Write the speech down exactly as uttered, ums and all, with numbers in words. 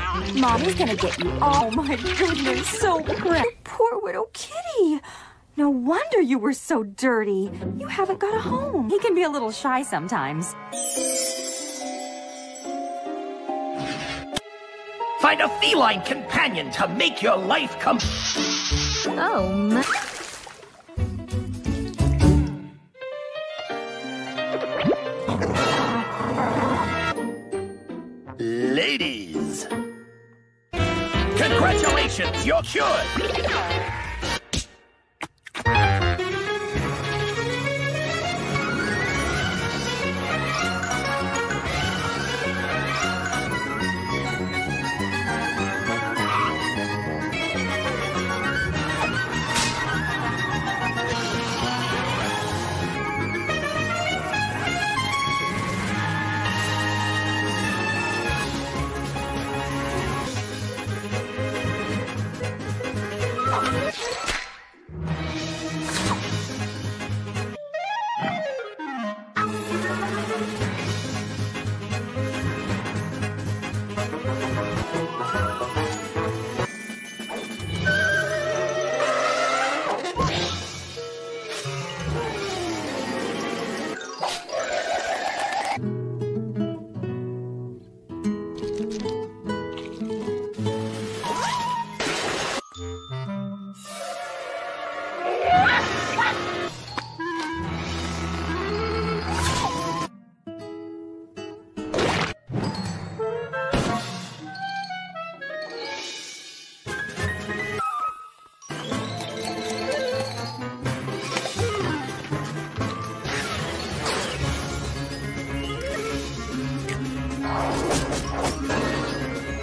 Mommy's gonna get you. Oh my goodness, so great. Poor widow kitty. No wonder you were so dirty. You haven't got a home. He can be a little shy sometimes. Find a feline companion to make your life come... Oh, my... Ladies. Congratulations, you're cured.